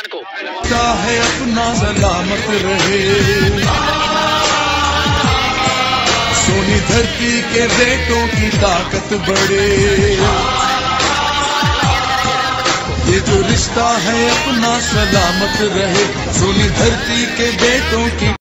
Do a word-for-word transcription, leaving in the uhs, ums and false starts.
पठान को। है अपना सलामत रहे, सोनी धरती के बेटों की ताकत बढ़े। ये जो रिश्ता है अपना सलामत रहे, सोनी धरती के बेटों की